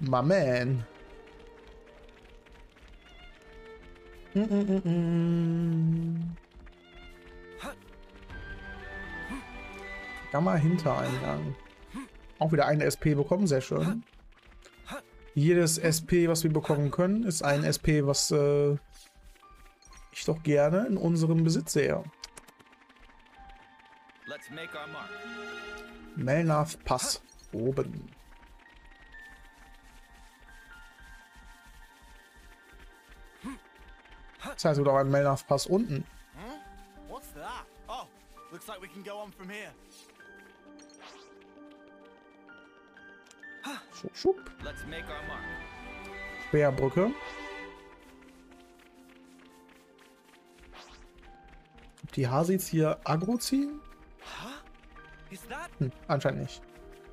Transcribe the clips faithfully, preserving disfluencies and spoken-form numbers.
My man. Mm -mm -mm -mm. Gamma Hintereingang. Auch wieder eine S P bekommen, sehr schön. Jedes S P, was wir bekommen können, ist ein S P, was äh, ich doch gerne in unserem Besitz sehe. Melnath Pass oben. Das heißt, oder auch ein Melnath Pass unten. Schub, schub. Speerbrücke. Ob die Hasits hier aggro ziehen? Hm, anscheinend nicht.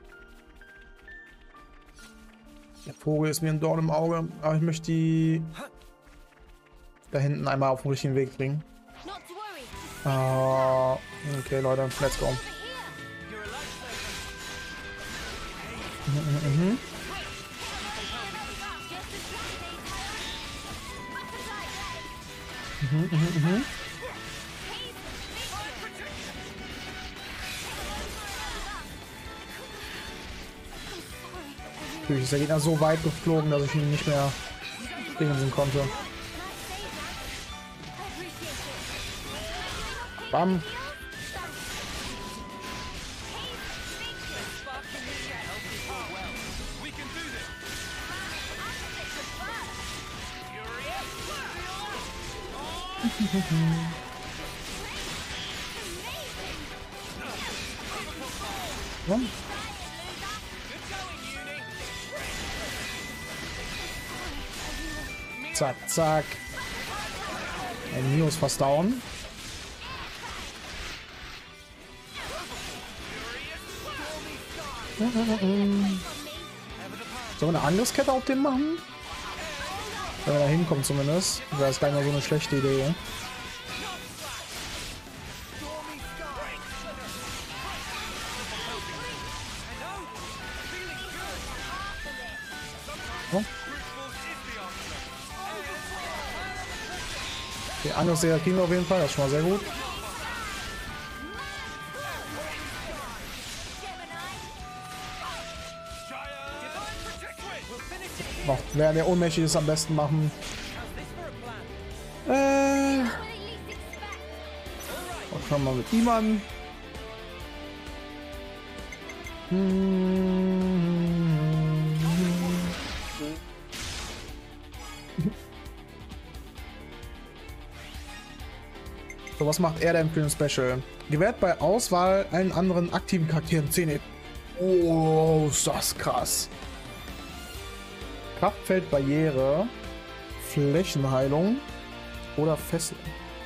Der Vogel ist mir ein Dorn im Auge, aber ich möchte die da hinten einmal auf den richtigen Weg bringen. Uh, okay, Leute, let's go. Mhm, mhm, mhm. Mhm, mhm, mhm. Natürlich ist der Gegner so weit geflogen, dass ich ihn nicht mehr springen konnte. Bam. Ja. Zack, zack. Ein Neo ist fast down. Sollen wir eine Angriffskette auf den machen? Wenn wir da hinkommen zumindest. Wäre das gar nicht mal so eine schlechte Idee. Oh. Die Angriffsserie kriegen wir auf jeden Fall. Das ist schon mal sehr gut. Noch, wer der ohnmächtig ist, am besten machen. Äh. Und fangen wir mit ihm an. So, was macht er denn für ein Special? Gewährt bei Auswahl allen anderen aktiven Charakteren zehn. Oh, ist das krass. Kraftfeldbarriere, Flächenheilung oder Fesseln.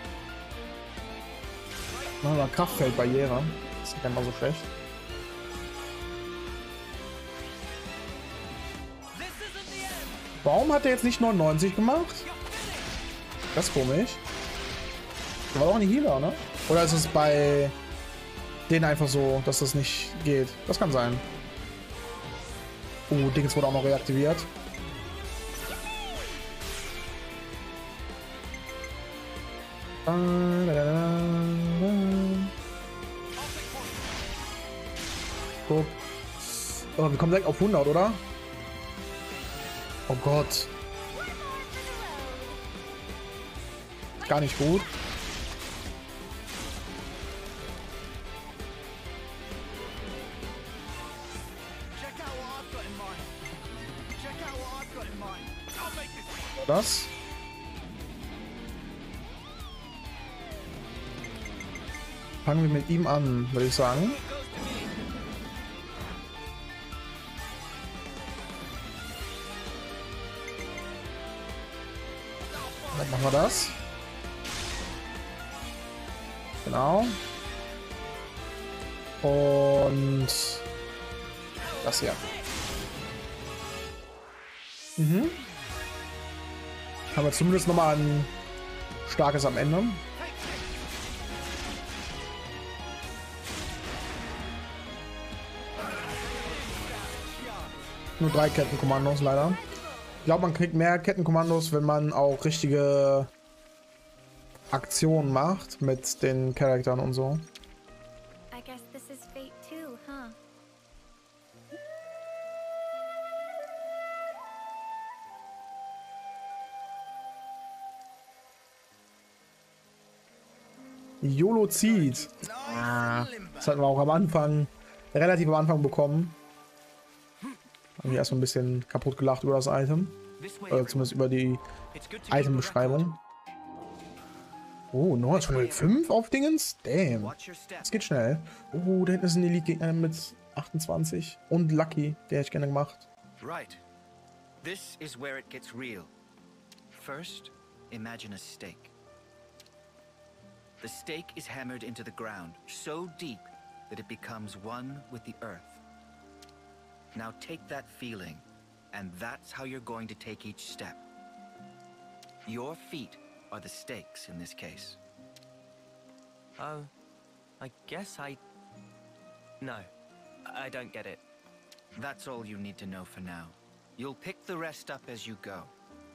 Machen wir Kraftfeldbarriere. Das ist nicht mal so schlecht. Warum hat er jetzt nicht neunundneunzig gemacht? Das ist komisch. Das war doch ein Healer, ne? Oder ist es bei denen einfach so, dass das nicht geht? Das kann sein. Oh, Dings wurde auch noch reaktiviert. So. Oh, wir kommen direkt auf hundert, oder? Oh Gott. Gar nicht gut. Das. Fangen wir mit ihm an, würde ich sagen. Dann machen wir das. Genau. Und das hier. Mhm. Haben wir zumindest noch mal ein starkes am Ende. nur drei Kettenkommandos, leider. Ich glaube, man kriegt mehr Kettenkommandos, wenn man auch richtige Aktionen macht mit den Charakteren und so. I guess this is fate too, huh? YOLO zieht. Ah, das hatten wir auch am Anfang, relativ am Anfang bekommen. Haben wir erstmal ein bisschen kaputt gelacht über das Item. Oder zumindest über die Item-Beschreibung. Oh, noch schon Level fünf auf Dingens? Damn. Das geht schnell. Oh, da hinten ist ein Elite-Gegner mit achtundzwanzig. Und Lucky, der hätte ich gerne gemacht. Right. This is where it gets real. First, imagine a stake. The stake is hammered into the ground so deep that it becomes one with the earth. Now take that feeling, and that's how you're going to take each step. Your feet are the stakes in this case. Oh, I guess I... No, I don't get it. That's all you need to know for now. You'll pick the rest up as you go.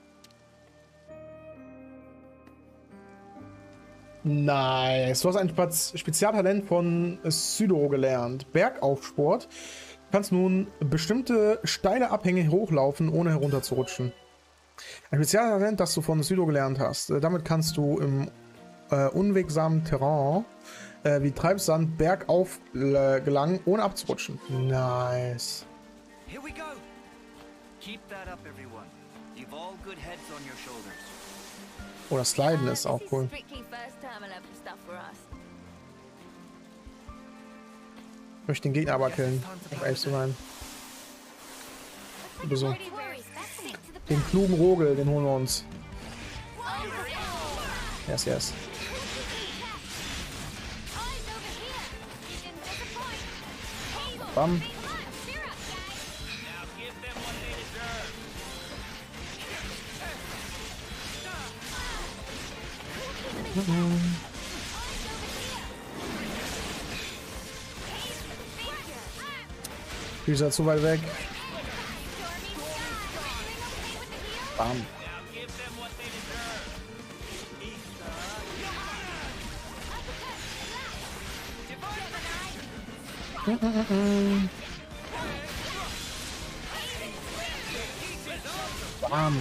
Nice. Du hast ein Spezialtalent von Sydo gelernt. Bergaufsport. Du kannst nun bestimmte steile Abhänge hochlaufen, ohne herunterzurutschen. Ein Spezialtalent, das du von Sydo gelernt hast. Damit kannst du im äh, unwegsamen Terrain äh, wie Treibsand bergauf äh, gelangen, ohne abzurutschen. Nice. Here we go. Keep that up, everyone. You've all good heads on your shoulders. Oh, das Sliden ist auch cool. Ich möchte den Gegner aber killen, um ehrlich zu sein. So. Den klugen Rogel, den holen wir uns. Yes, yes. Bam. Die ist ja zu weit weg. Bam. Mm -mm -mm. Bam.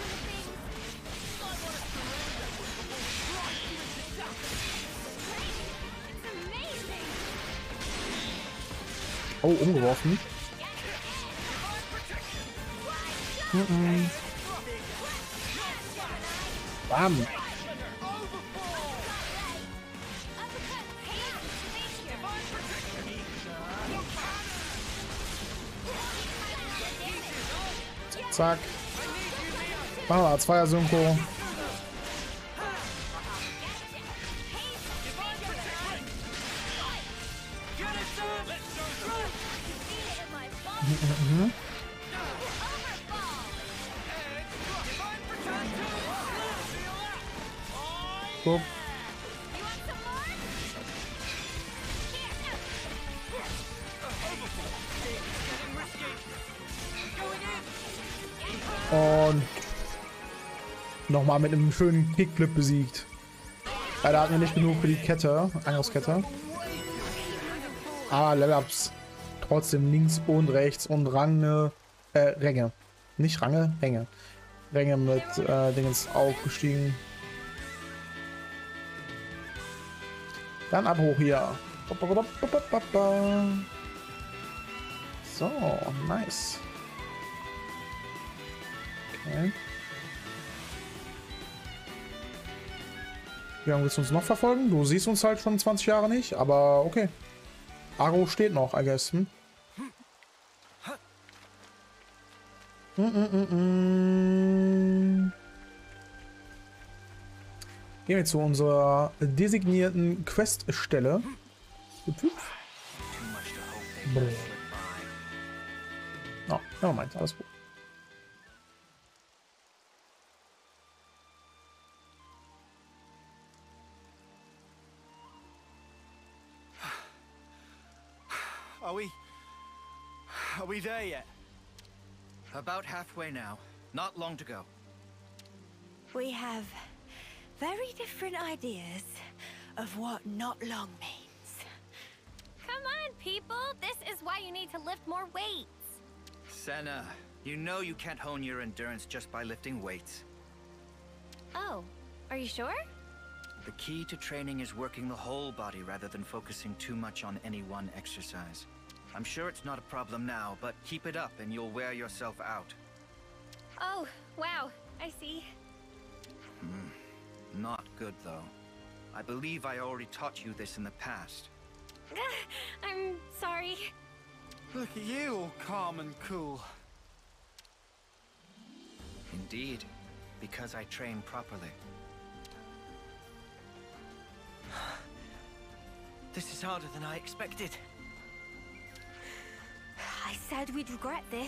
Oh, umgeworfen. Mm -mm. Bam. Zack. Machen wir Zweier Synchro. Mhm. Guck. Und nochmal mit einem schönen Kickflip besiegt. Leider hatten wir nicht genug für die Kette, Angriffskette. Aber Level-Ups trotzdem links und rechts und Range, äh, Ränge. Nicht Range, Ränge. Ränge mit äh, Dingens aufgestiegen. Dann ab hoch hier. So, nice. Okay. Wie lange willst du uns noch verfolgen? Du siehst uns halt schon zwanzig Jahre nicht, aber okay. Aro steht noch, I guess. Hm? Mm -mm -mm -mm. Gehen wir zu unserer designierten Queststelle. Oh, ja, meint, alles gut. Are we... Are we there yet? About halfway now. Not long to go. We have very different ideas of what not long means. Come on, people! This is why you need to lift more weights. Senna, you know you can't hone your endurance just by lifting weights. Oh, are you sure? The key to training is working the whole body rather than focusing too much on any one exercise. I'm sure it's not a problem now, but keep it up and you'll wear yourself out. Oh, wow. I see. Hmm. Not good, though. I believe I already taught you this in the past. I'm sorry. Look at you, all calm and cool. Indeed, because I train properly. This is harder than I expected. I said we'd regret this.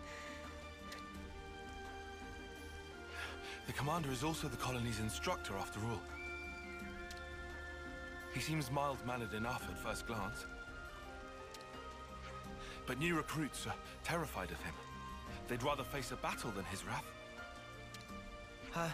The commander is also the colony's instructor, after all. He seems mild-mannered enough at first glance. But new recruits are terrified of him. They'd rather face a battle than his wrath. Uh...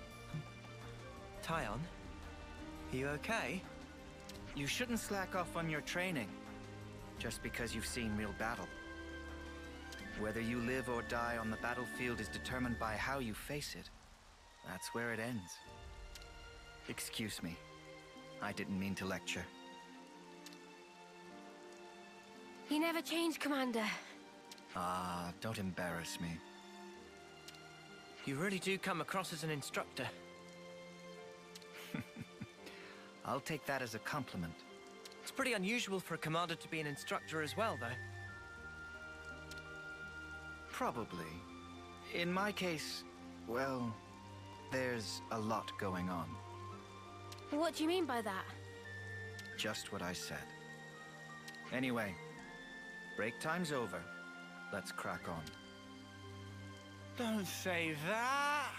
Tyon? Are you okay? You shouldn't slack off on your training, just because you've seen real battle. Whether you live or die on the battlefield is determined by how you face it. That's where it ends. Excuse me. I didn't mean to lecture. You never change, Commander. Ah, don't embarrass me. You really do come across as an instructor. I'll take that as a compliment. It's pretty unusual for a commander to be an instructor as well, though. Probably. In my case, well, there's a lot going on. What do you mean by that? Just what I said. Anyway, break time's over. Let's crack on. Don't say that.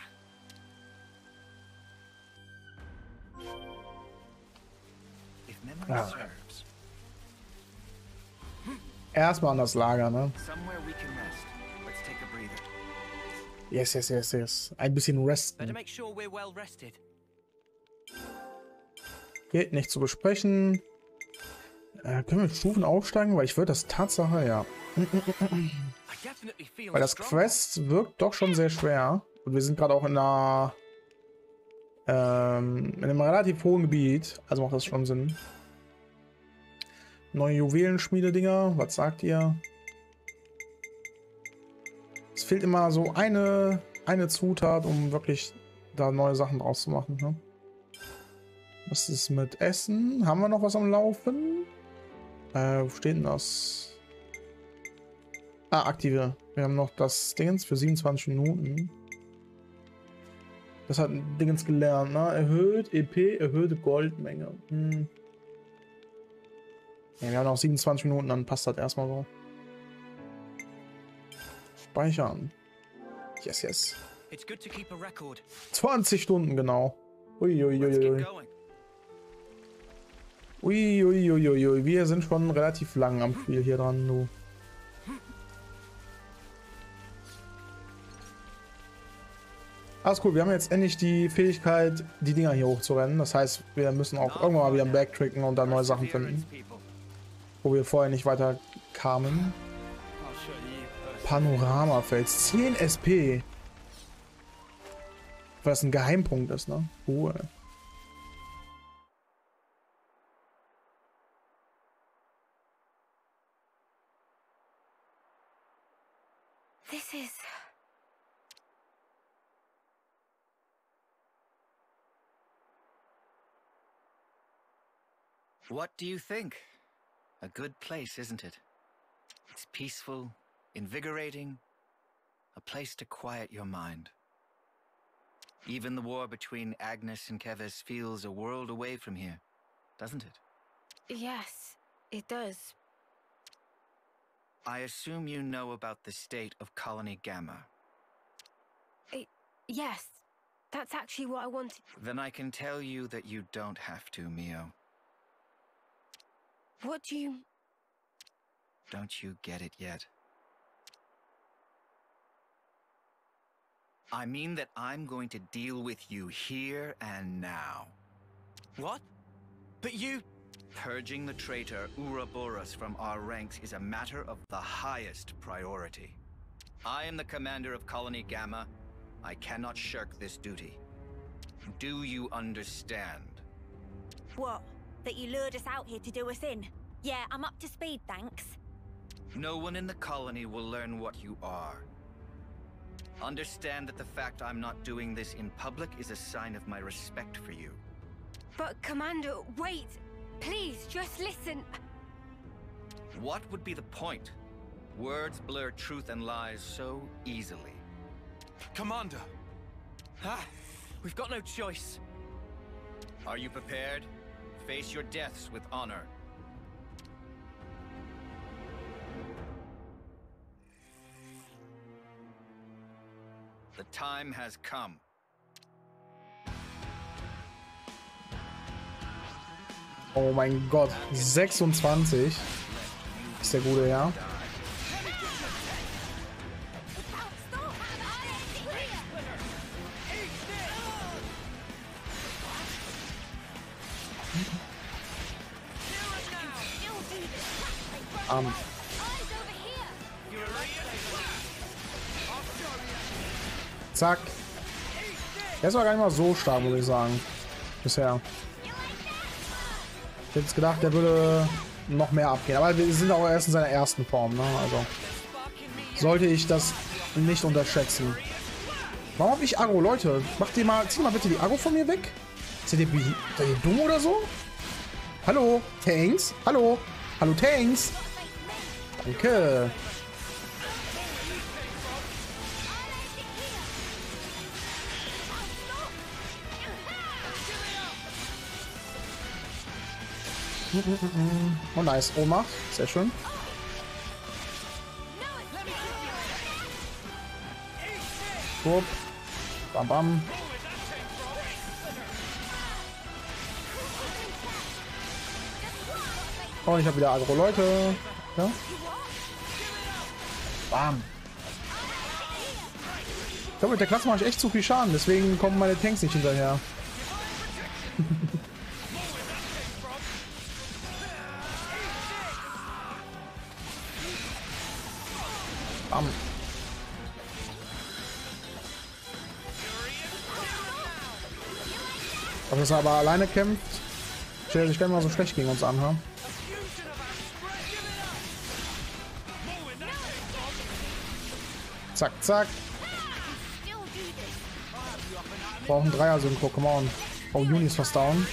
If memory Ah. serves, Erstmal an das Lager, ne? somewhere we can rest. Let's take a breather. Yes, yes, yes, yes. Ein bisschen Better resten. make sure we're well rested. Gilt nicht zu besprechen. Äh, können wir Stufen aufsteigen? Weil ich würde das Tatsache, ja. I definitely feel Weil das strong. Quest wirkt doch schon sehr schwer. Und wir sind gerade auch in einer ähm, in einem relativ hohen Gebiet. Also macht das schon Sinn. Neue Juwelenschmiede-Dinger. Was sagt ihr? Es fehlt immer so eine, eine Zutat, um wirklich da neue Sachen draus zu machen. Ne? Was ist mit Essen? Haben wir noch was am Laufen? Äh, wo steht denn das? Ah, aktive. Wir haben noch das Dingens für siebenundzwanzig Minuten. Das hat ein Dingens gelernt, ne? Erhöht E P, erhöhte Goldmenge. Hm. Ja, wir haben noch siebenundzwanzig Minuten, dann passt das erstmal so. Speichern. Yes, yes. It's good to keep a record. zwanzig Stunden, genau. Let's keep Uiuiuiui. going. Uiuiuiui. Wir sind schon relativ lang am Spiel hier dran, du. Alles cool, wir haben jetzt endlich die Fähigkeit, die Dinger hier hochzurennen. Das heißt, wir müssen auch irgendwann mal wieder backtracken und dann neue Sachen finden, wo wir vorher nicht weiter kamen. I'll show you. Panoramafels. zehn S P. Weil das ein Geheimpunkt ist, ne? Cool. This is... What do you think? A good place, isn't it? It's peaceful, invigorating, a place to quiet your mind. Even the war between Agnes and Keves feels a world away from here, doesn't it? Yes, it does. I assume you know about the state of Colony Gamma. Yes, that's actually what I wanted. Then I can tell you that you don't have to, Mio. What do you... Don't you get it yet? I mean that I'm going to deal with you here and now. What? But you... Purging the traitor Ouroboros from our ranks is a matter of the highest priority. I am the commander of Colony Gamma. I cannot shirk this duty. Do you understand? What? That you lured us out here to do us in? Yeah, I'm up to speed, thanks. No one in the colony will learn what you are. Understand that the fact I'm not doing this in public is a sign of my respect for you. But, Commander, wait! Please, just listen. What would be the point? Words blur truth and lies so easily. Commander! Ah, we've got no choice. Are you prepared? Face your deaths with honor. The time has come. Oh mein Gott, sechsundzwanzig ist der gute Herr. Um. Zack. Der ist aber gar nicht mal so stark, muss ich sagen. Bisher. Ich hätte jetzt gedacht, der würde noch mehr abgehen. Aber wir sind auch erst in seiner ersten Form, ne? Also sollte ich das nicht unterschätzen. Warum habe ich Agro? Leute, macht ihr mal, zieht mal bitte die Agro von mir weg. Seid ihr, seid ihr dumm oder so? Hallo, Tanks? Hallo? Hallo, Tanks? Danke. Oh, nice. Ohnmacht. Sehr schön. Wupp. Bam, bam. Oh, ich habe wieder Agro, Leute. Ja. Bam. Ich glaube, mit der Klasse mache ich echt zu viel Schaden. Deswegen kommen meine Tanks nicht hinterher. Bam. Ob das aber alleine kämpft, stellt sich gar nicht mal so schlecht gegen uns an, ha? Zack, zack. Brauchen Dreier-Synchro, come on. Oh, Juni ist fast down.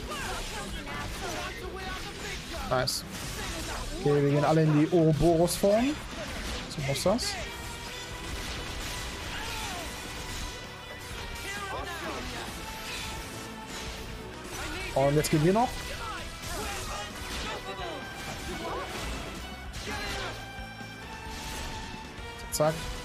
Nice. Okay, wir gehen alle in die Ouroboros-Form. So muss das. Und jetzt gehen wir noch. Zack.